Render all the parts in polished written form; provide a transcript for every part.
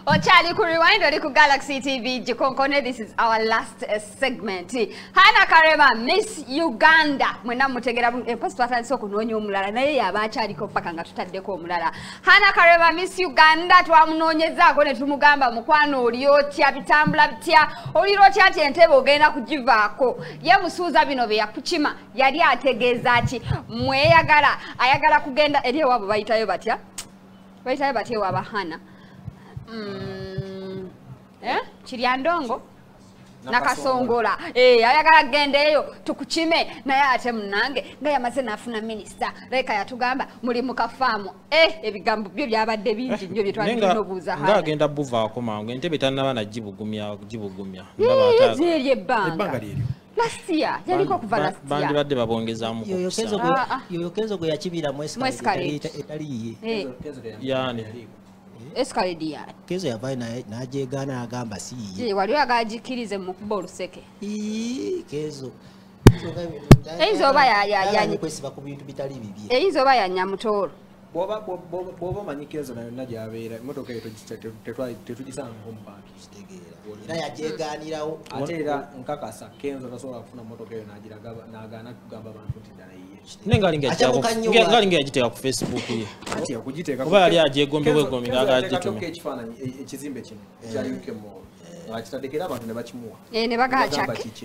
Ochali ku rewind oli ku Galaxy TV Jikonkone. This is our last segment. Hana Karema Miss Uganda. Mwena mutegera post twatandise okunoonya omulala naye yaba akyaliko paka nga tutaddeko omulala. Hana Karema Miss Uganda twamunoonyezaako ne tumugamba mukwano oli otya bitambula bitya oliro otya ati entebe ogenda kugivaako ye musuuza bino bye yakukima yali ategeeza ki mweyagala ayagala kugenda eri ewaabwe bayitayo batya ewaaba Hana Kiryandongo nakasongola ayagala gendeyo tukukime naye ate munange nga yamaze nafuna minister leka yatugamba muri mukafaamu ebigambo byo byabadde bingi nnyo bye twalina obuuza nga agenda buvaako mangu entebe tannaba nagibugumya ndaba ebbanga liryo last year yaliko kuva last year bandi badde babongezaamu yoyo Kenzo gwe yakibira mu escalate etaliye yani escalade Kenzo yavayo n'ajeegaana agamba si ye wali agagikirize mu kuba oluseke Kenzo eyinza oba kwesiba ku bintu bitali bibye eyinza oba yanyamutoolo bw'oba omanyi Kenzo nayo gy'abeera emmotoka eyo tetugisanga omupaaki kitegeera era yajeegaanirawo ate era nkakasa Kenzo tasobola kufuna mmotoka eyo n'agaana kugamba abantu nti ddala ye ngalinga yagiteeka ku Facebook ye oba yali agyegombewegomi ng'agagitume ekifaananyi ekizimbe kino ekya UK Mall akitadekera abantu ne bakimuwa ne bagachake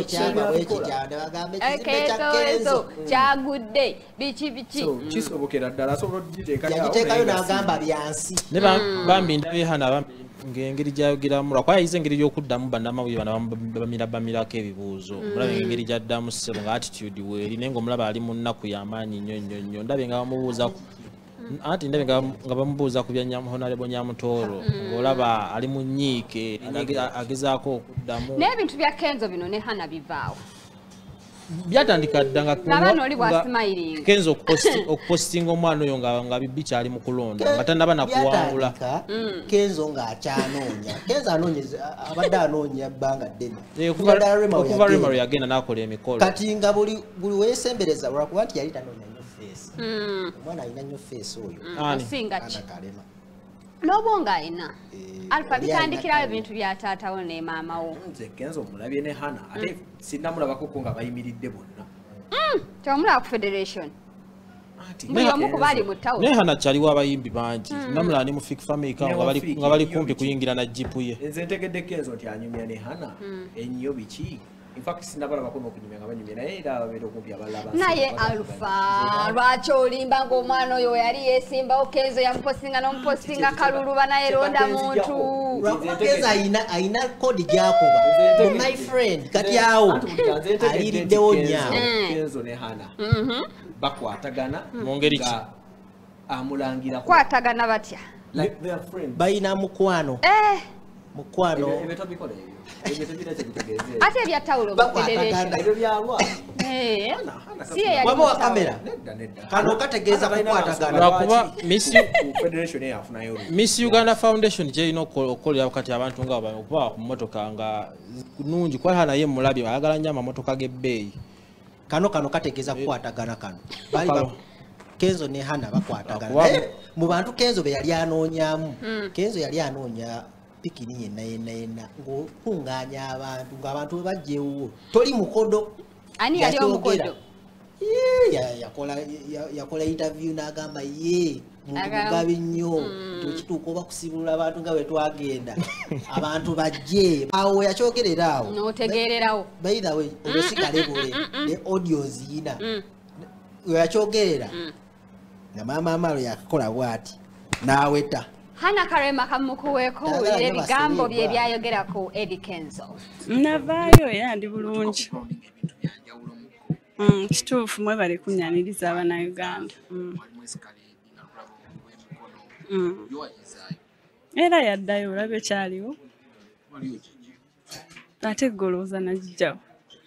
Kenzo kyagudde biki kisobokera ddala asobola okugiteekayo n'agamba byansi ne bambi ndabe Hana ng'engeri gyayogeramu lwakuba yayize engeri y'okuddamu bannamawulire bano bamirako ebibuuzo omulaba engeri gyaddamu ssebo nga attitude weeri naye ng'omulaba ali mu nnaku y'amaanyi nnyo ndabe nga bamubuuza anti ndabe nga bamubuuza ku bya Honorable Nyamutoolo ng'olaba ali mu nnyiike agezaako okuddamu n'ebintu bya Kenzo bino ne Hana bivaawo byatandika dda nga Kenzo okupostinga omwana oyo nga bibbi kyali mu kulonda nga tannaba nakuwangula Kenzo ng'akyanoonya Kenzo abadde anoonya bbanga ddene okuva Rema lwe yagenda n'akola emikolo kati nga buli weesembereza lwakuba nti yali tanoonya nnyo feesi omwana alina nnyo feesi oyo asinga ki n'obwonga ayina alfa bitandikirawo ebintu bya taatawo ne maamawo nze Kenzo omulabye ne Hana ate sinnamulabako nga bayimiridde bonna kyomulaba ku federation buli omu ku bali mu ttawo naye Hana kyaliwo abayimbi bangi namulaba ne mu Fik Famika nga bali kumpi kuyingira na jipu ye nze ntegedde Kenzo nti anyumya ne Hana ennyo biki in fact sinabalabako n'okunyumya nga banyumya naye era babeera okumpi abalala naye alfa lwaki olimba ng'omwana oyo yali yeesimbawo Kenzo yamupostinga n'omupostinga kaluluba naye londa muntu lwakuba Kenzo ayina kodi gyakuba my friend kati awo aliriddewo nyaawo Kenzo ne Hana bakwatagana mu ngeri ki amulangira kwatagana batya bayina mukwano ate ebya tawulo waba kamera kano kategeeza kukwatagana lwakuba Miss Uganda Foundation kyerina okukolera kati abantu nga okuba ku mmotoka nga nungi kuba Hana ye mulabye ayagala nnyo amamotoka g'ebbeeyi kano kategeeza kukwatagana kano bali Kenzo ne Hana bakwatagana mu bantu Kenzo be yali anoonyaamu Kenzo yali anoonya pikini yenna ng'okunganya abantu ng'abantu bajjewo toli mukodo ani yali omukodo yakola interview n'agamba ye mugabi nnyo tukituuka oba kusibulula abantu nga bwe twagenda abantu bajje awo yakyogerera awo n'otegeererawo by the way olwesigale bule ne audios yina yakyogerera nga maama lwe yakola bw'ati n'aweta Hana Karema kamukuweeko ebigambo bye byayogerako Eddy Kenzo navaayo era ndi bulungi kituufu mwebale kunnyaniriza Abannayuganda era yaddayo olabye kyaliwo ate golooza nagijjawo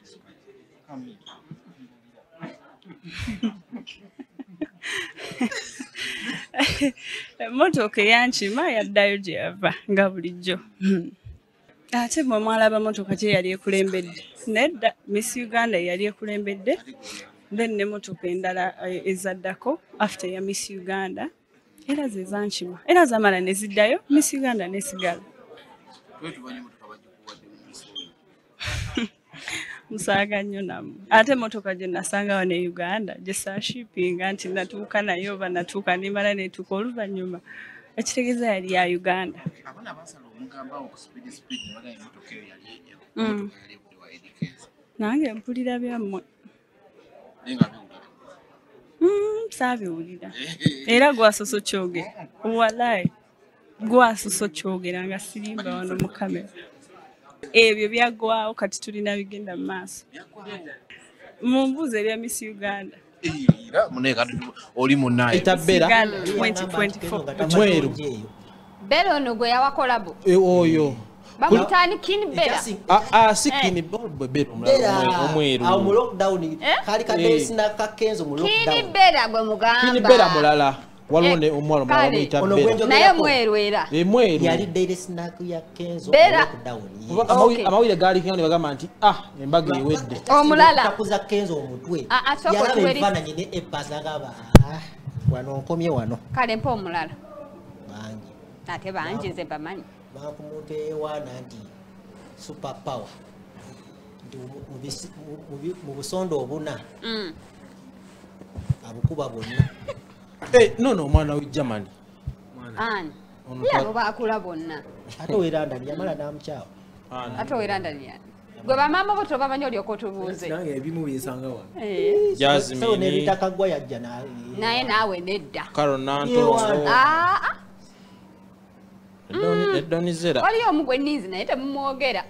motoka eyankima yaddayo gye yava nga bulijjo ate bwe mwalaba motoka gye yali ekulembedde nedda Miss Uganda yali ekulembedde then ne motoka endala ezaddako after ya Miss Uganda era ze zankima era zamala ne ziddayo Miss Uganda ne sigala musaga nnyo namu ate motoka gye nasanga wano e Uganda gye saashipinga nti natuuka nayo oba natuuka nimala netuuka oluvannyuma ekitegeeza yali ya Uganda nange mpulira byammwe saabiwulira era gwasoso kyogera walayi gwasoso kyogera nga sirimba wano mu kamera ebyo byaggwawo kati tulina bigenda mu maaso mumbuuza ebya Miss Uganda oli munaye itabera 2024 mweru Bera ono gwe yawakolabo oyo bamutani King Bera sikini bero omweru awo mu lockdown kali kadesi na Kenzo mu lockdown King Bera gwe mugamba King Bera mulala walone omwalo mwana itabera naye mweru era mweru yali daily snack ya Kenzo Bera amawire gali kinyo bagamba nti embaga ewedde omulala takuza Kenzo omutwe asoko tweri fana nyine epaza gaba wano nkomye wano kale mpo omulala bangi ate banjize bamanyi bakumuntu ewana nti super power mu busondo obuna abukuba bonna no mwana we Germany ani yabo bakula bonna ate weranda yamala namukyawo ate weranda ni gwe bamama bo tobamanyi olyoko tubuuze nange ebimu binsanga wano Jasmine nebitakagwa yajja naye naawe nedda Caronanto Donizera waliyo omugwe ninzi naye temumwogera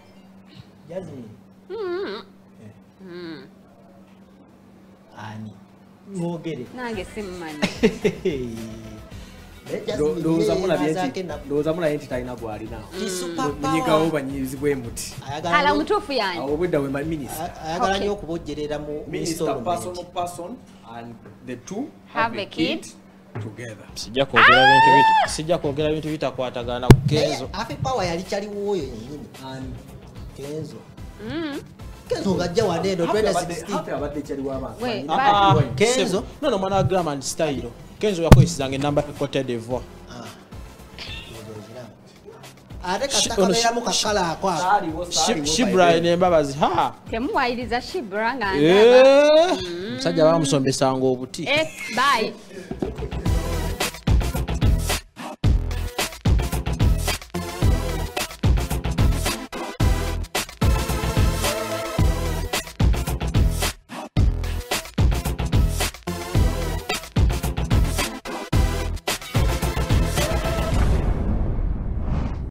ani mwogere nange simumanyi ndowooza mulabye nti talina gwalina munyigawo banyizi bwe muti ala mutuufu yange awo obwedda we minisita ayagala nnyo okubojjerera mu person and the two have a kid together sijja kwogera bintu bitakwatagana ku Kenzo afe power yali kyaliwo oyo nyini Kenzo Kenzo ngajja wadendo 2016 abadde kyali w'abantu Kenzo no mwana wa Gram and Style Kenzo yakoyesizanga enamba ya Cote d'Ivoire ate katakamera mu kakala ako Shibra n'embabazi temuwayiriza Shibra nga musajja bamusombesanga obuti bye